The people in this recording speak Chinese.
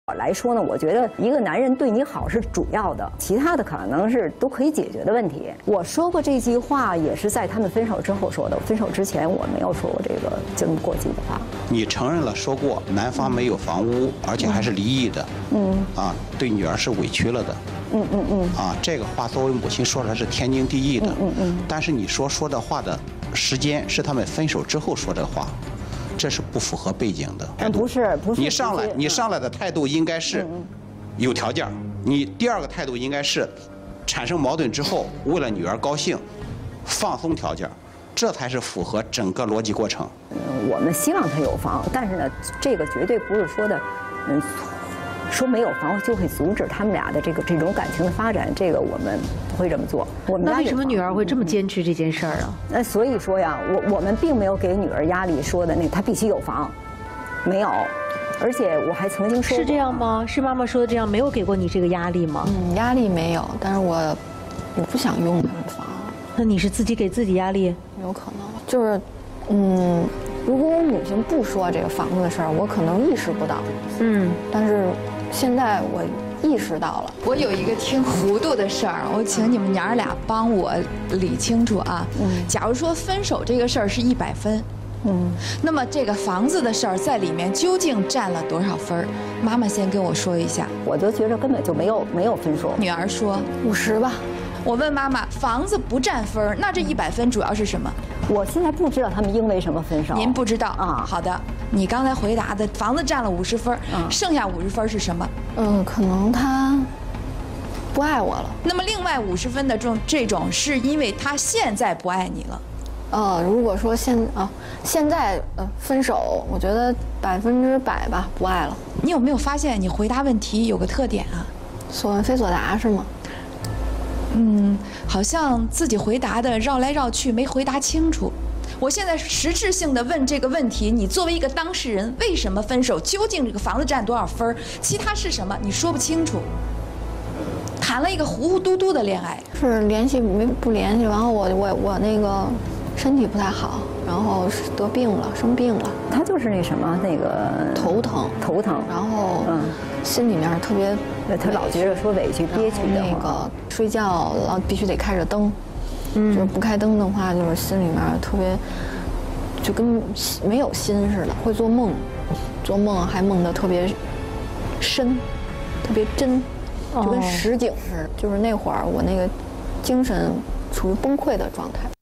来说呢，我觉得一个男人对你好是主要的，其他的可能是都可以解决的问题。我说过这句话也是在他们分手之后说的，分手之前我没有说过这个这么过激的话。 你承认了说过男方没有房屋，而且还是离异的，对女儿是委屈了的，这个话作为母亲说出来是天经地义的，但是你说的话的时间是他们分手之后说的话。这是不符合背景的。 不是，你上来的态度应该是有条件，你第二个态度应该是产生矛盾之后，为了女儿高兴，放松条件，这才是符合整个逻辑过程。 我们希望他有房，但是呢，这个绝对不是说的，说没有房就会阻止他们俩的这种感情的发展，这个我们不会这么做。 那为什么女儿会这么坚持这件事儿啊？ 那所以说呀，我们并没有给女儿压力，说的她必须有房，没有。而且我还曾经说过， 是这样吗？是妈妈说的这样，没有给过你这个压力吗？ 压力没有，但是我不想用他们房。 那你是自己给自己压力？ 有可能，就是如果我母亲不说这个房子的事儿，我可能意识不到。但是现在我意识到了。 我有一个听糊涂的事儿，我请你们娘儿俩帮我理清楚啊。假如说分手这个事儿是100分，那么这个房子的事儿在里面究竟占了多少分？妈妈先跟我说一下。 我就觉得根本就没有分数。 女儿说 50吧。 我问妈妈，房子不占分，那这100分主要是什么？ 我现在不知道他们因为什么分手。 您不知道啊？ 好的，你刚才回答的房子占了50分，剩下50分是什么？ 可能他不爱我了。 那么另外50分的这种是因为他现在不爱你了。 如果说现在分手，我觉得100%吧不爱了。 你有没有发现你回答问题有个特点啊？ 所问非所答是吗？ 好像自己回答的绕来绕去，没回答清楚。我现在实质性的问这个问题，你作为一个当事人，为什么分手？究竟这个房子占多少分？其他是什么？你说不清楚。谈了一个糊糊嘟嘟的恋爱， 是不联系，然后我那个身体不太好，然后得病了，生病了。 他就是那什么那个头疼， 然后心里面特别， 他老觉得说委屈憋屈的。 那个睡觉必须得开着灯，就是不开灯的话，就是心里面特别，就跟没有心似的，会做梦，做梦还梦得特别深，特别真，就跟实景似的。就是那会儿我那个精神处于崩溃的状态。